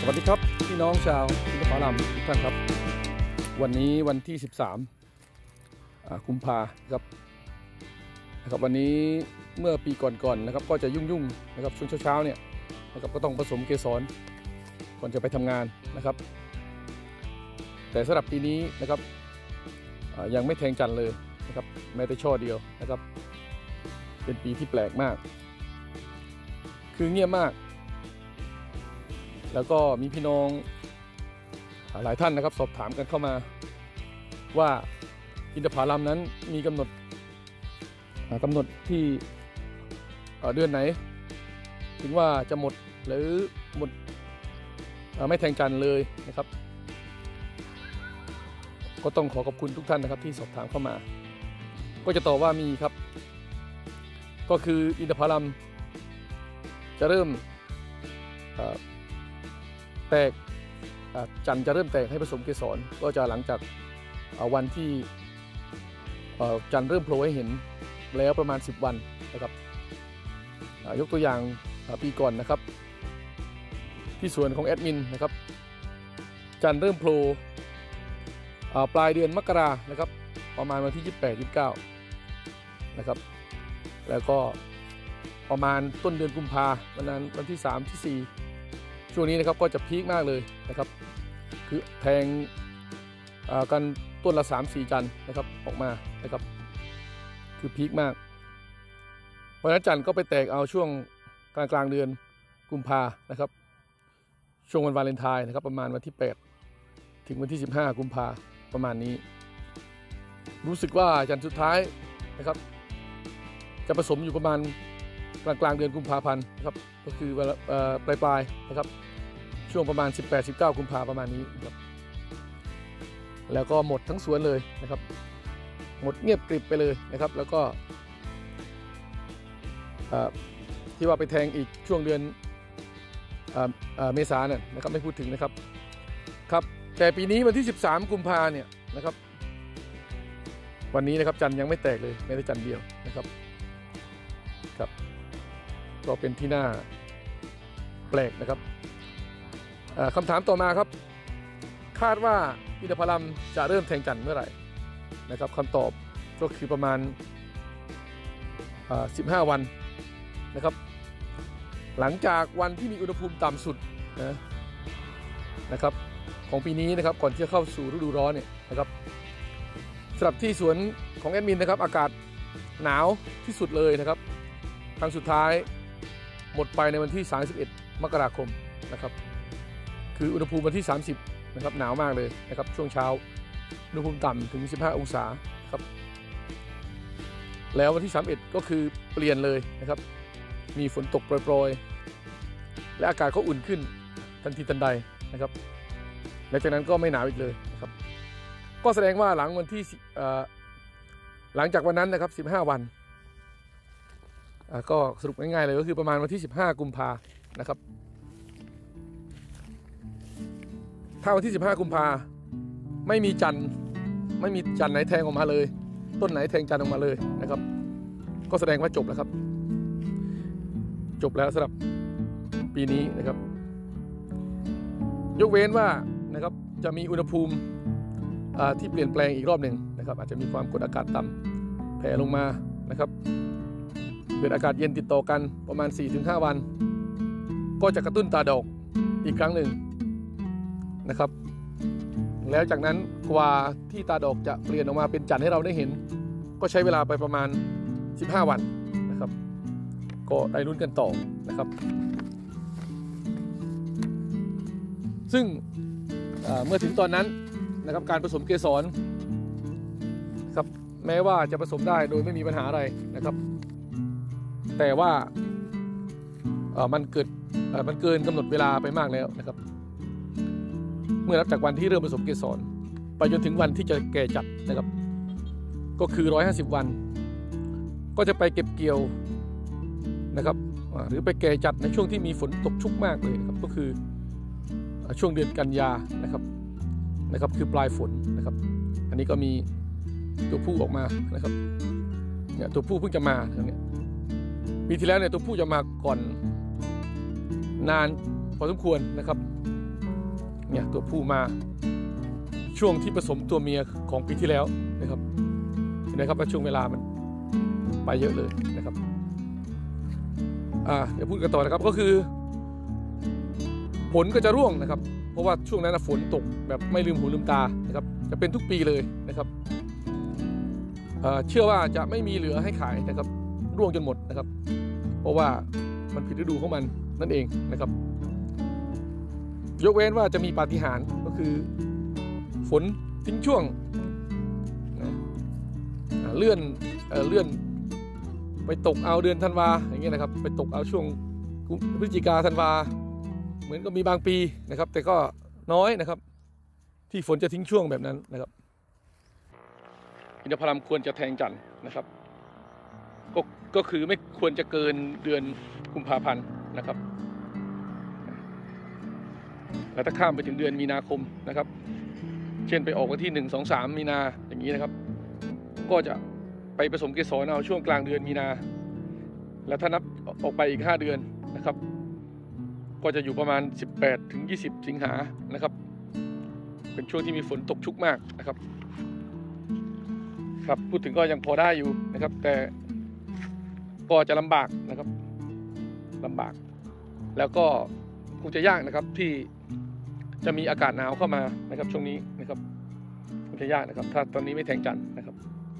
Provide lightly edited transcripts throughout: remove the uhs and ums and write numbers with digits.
วัสดีครับพี่น้องชาวอินทผลัมทุกท่านครับวันนี้วันที่13 กุมภาครับวันนี้เมื่อปีก่อนนะครับก็จะยุ่งนะครับช่วงเช้าเนี่ยนะครับก็ต้องผสมเกสรก่อนจะไปทำงานนะครับแต่สำหรับปีนี้นะครับยังไม่แทงจันทร์เลยนะครับแม้แต่ช่อเดียวนะครับเป็นปีที่แปลกมากคือเงียบมากแล้วก็มีพี่น้องหลายท่านนะครับสอบถามกันเข้ามาว่าอินทผลัมนั้นมีกำหนดที่เดือนไหนถึงว่าจะหมดหรือหมดไม่แทงจันทร์เลยนะครับก็ต้องขอบคุณทุกท่านนะครับที่สอบถามเข้ามาก็จะตอบว่ามีครับก็คืออินทผลัมจะเริ่มแตกจันทร์จะเริ่มแตกให้ผสมเกสรก็จะหลังจากวันที่จันทร์เริ่มโผล่ให้เห็นแล้วประมาณ10 วันนะครับยกตัวอย่างปีก่อนนะครับที่สวนของแอดมินนะครับจันทร์เริ่มโผล่ปลายเดือนมกรานะครับประมาณวันที่28-29นะครับแล้วก็ประมาณต้นเดือนกุมภาพันธ์วันที่3 ที่ 4ช่วงนี้นะครับก็จะพีคมากเลยนะครับคือแทงกันต้นละ 3-4 จันทร์นะครับออกมานะครับคือพีคมากเพราะฉะนั้นจันทร์ก็ไปแตกเอาช่วงกลางเดือนกุมภานะครับช่วงวันวาเลนไทน์นะครับประมาณวันที่8ถึงวันที่15 กุมภาประมาณนี้รู้สึกว่าจันทร์สุดท้ายนะครับจะผสมอยู่ประมาณกลางเดือนกุมภาพันธ์นะครับก็คือปลายนะครับช่วงประมาณ18-19 กุมภาประมาณนี้นะครับแล้วก็หมดทั้งสวนเลยนะครับหมดเงียบกริบไปเลยนะครับแล้วก็ที่ว่าไปแทงอีกช่วงเดือนเมษายนนะครับไม่พูดถึงนะครับแต่ปีนี้วันที่13 กุมภาเนี่ยนะครับวันนี้นะครับจันทร์ยังไม่แตกเลยแม้แต่จันทร์เดียวนะครับก็เป็นที่น่าแปลกนะครับคำถามต่อมาครับคาดว่าอินทผลัมจะเริ่มแทงจันทร์เมื่อไหร่นะครับคำตอบก็คือประมาณ15 วันนะครับหลังจากวันที่มีอุณหภูมิต่ำสุดนะครับของปีนี้นะครับก่อนที่จะเข้าสู่ฤดูร้อนเนี่ยนะครับสำหรับที่สวนของแอดมินนะครับอากาศหนาวที่สุดเลยนะครับครั้งสุดท้ายหมดไปในวันที่31 มกราคมนะครับคืออุณหภูมิวันที่30นะครับหนาวมากเลยนะครับช่วงเช้าอุณหภูมิต่ำถึง15 องศาครับแล้ววันที่31ก็คือเปลี่ยนเลยนะครับมีฝนตกโปรยๆและอากาศก็อุ่นขึ้นทันทีทันใดนะครับและจากนั้นก็ไม่หนาวอีกเลยนะครับก็แสดงว่าหลังจากวันนั้นนะครับ15 วันก็สรุปง่ายๆเลยก็คือประมาณวันที่15 กุมภานะครับถ้าวันที่15 กุมภาไม่มีจันทร์ไหนแทงออกมาเลยต้นไหนแทงจันทร์ออกมาเลยนะครับก็แสดงว่าจบแล้วครับจบแล้วสำหรับปีนี้นะครับยกเว้นว่านะครับจะมีอุณหภูมิที่เปลี่ยนแปลงอีกรอบหนึ่งนะครับอาจจะมีความกดอากาศต่ำแผ่ลงมานะครับเกิดอากาศเย็นติดต่อกันประมาณ 4-5 วันก็จะกระตุ้นตาดอกอีกครั้งหนึ่งนะครับแล้วจากนั้นกว่าที่ตาดอกจะเปลี่ยนออกมาเป็นจันทร์ให้เราได้เห็นก็ใช้เวลาไปประมาณ15 วันนะครับก็ได้ลุ้นกันต่อนะครับซึ่งเมื่อถึงตอนนั้นนะครับการผสมเกสรครับแม้ว่าจะผสมได้โดยไม่มีปัญหาอะไรนะครับแต่ว่ามันเกินกำหนดเวลาไปมากแล้วนะครับเมื่อนับจากวันที่เริ่มผสมเกสรไปจนถึงวันที่จะแก่จัดนะครับก็คือ150 วันก็จะไปเก็บเกี่ยวนะครับหรือไปแก่จัดในช่วงที่มีฝนตกชุกมากเลยนะครับก็คือช่วงเดือนกันยานะครับคือปลายฝนนะครับอันนี้ก็มีตัวผู้ออกมานะครับเนี่ยตัวผู้เพิ่งจะมาเนี่ยปีที่แล้วเนี่ยตัวผู้จะมาก่อนนานพอสมควรนะครับเนี่ยตัวผู้มาช่วงที่ผสมตัวเมียของปีที่แล้วนะครับเห็นไหมครับว่าช่วงเวลามันไปเยอะเลยนะครับเดี๋ยวพูดกันต่อนะครับก็คือผลก็จะร่วงนะครับเพราะว่าช่วงนั้นฝนตกแบบไม่ลืมหูลืมตานะครับจะเป็นทุกปีเลยนะครับเชื่อว่าจะไม่มีเหลือให้ขายนะครับร่วงจนหมดนะครับเพราะว่ามันผิดฤดูของมันนั่นเองนะครับยกเว้นว่าจะมีปาฏิหาริย์ก็คือฝนทิ้งช่วงเลื่อนไปตกเอาเดือนธันวาอย่างเงี้ยนะครับไปตกเอาช่วงพฤศจิกาธันวาเหมือนก็มีบางปีนะครับแต่ก็น้อยนะครับที่ฝนจะทิ้งช่วงแบบนั้นนะครับอินทผลัมควรจะแทงจันทร์นะครับก็คือไม่ควรจะเกินเดือนกุมภาพันธ์นะครับแล้วถ้าข้ามไปถึงเดือนมีนาคมนะครับเช่นไปออกวันที่1 2 3มีนาอย่างนี้นะครับก็จะไปผสมเกสรเอาช่วงกลางเดือนมีนาแล้วถ้านับออกไปอีก5 เดือนนะครับก็จะอยู่ประมาณ18 ถึง 20 สิงหานะครับเป็นช่วงที่มีฝนตกชุกมากนะครับครับพูดถึงก็ยังพอได้อยู่นะครับแต่ก็จะลำบากนะครับลำบากแล้วก็คงจะยากนะครับที่จะมีอากาศหนาวเข้ามานะครับช่วงนี้นะครับคงจะยากนะครับถ้าตอนนี้ไม่แทงจันทร์นะครับ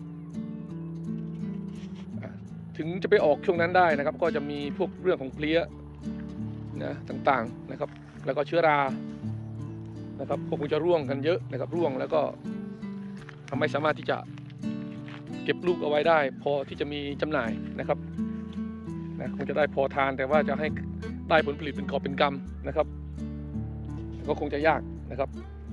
ถึงจะไปออกช่วงนั้นได้นะครับก็จะมีพวกเรื่องของเพลี้ยนะต่างๆนะครับแล้วก็เชื้อรานะครับคงจะร่วงกันเยอะนะครับร่วงแล้วก็ทำให้สามารถที่จะเก็บลูกเอาไว้ได้พอที่จะมีจำหน่ายนะครับนะคงจะได้พอทานแต่ว่าจะให้ได้ผลผลิตเป็นกอบเป็นกำนะครับก็คงจะยากนะครับ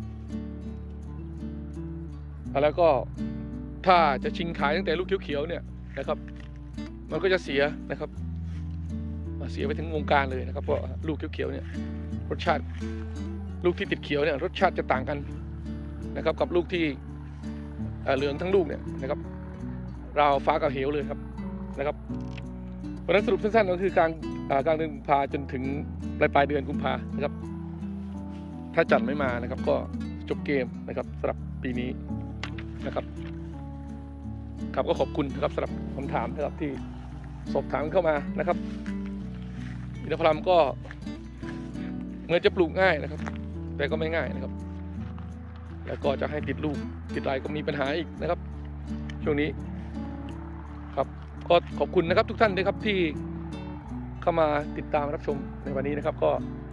แล้วก็ถ้าจะชิงขายตั้งแต่ลูกเขียวๆเนี่ยนะครับมันก็จะเสียนะครับเสียไปถึงวงการเลยนะครับเพราะลูกเขียวๆเนี่ยรสชาติลูกที่ติดเขียวเนี่ยรสชาติจะต่างกันนะครับกับลูกที่เหลืองทั้งลูกเนี่ยนะครับราวฟ้ากับเหวเลยครับนะครับเพราะฉะนั้นสรุปสั้นๆก็คือกลางเดือนกุมภาจนถึงปลายเดือนกุมภานะครับถ้าจันไม่มานะครับก็จบเกมนะครับสำหรับปีนี้นะครับครับก็ขอบคุณนะครับสำหรับคำถามนะครับที่สอบถามเข้ามานะครับอินทผลัมก็เหมือนจะปลูกง่ายนะครับแต่ก็ไม่ง่ายนะครับแล้วก็จะให้ติดลูกติดลายก็มีปัญหาอีกนะครับช่วงนี้ครับก็ขอบคุณนะครับทุกท่านด้วยครับที่เข้ามาติดตามรับชมในวันนี้นะครับก็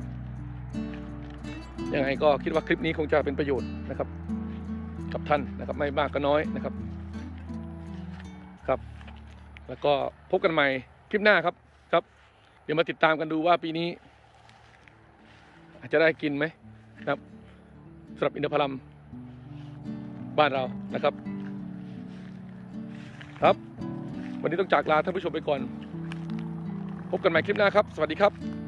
ยังไงก็คิดว่าคลิปนี้คงจะเป็นประโยชน์นะครับกับท่านนะครับไม่มากก็น้อยนะครับครับแล้วก็พบกันใหม่คลิปหน้าครับเดี๋ยวมาติดตามกันดูว่าปีนี้อาจจะได้กินไหมครับสำหรับอินทผลัมบ้านเรานะครับครับวันนี้ต้องจากลาท่านผู้ชมไปก่อนพบกันใหม่คลิปหน้าครับสวัสดีครับ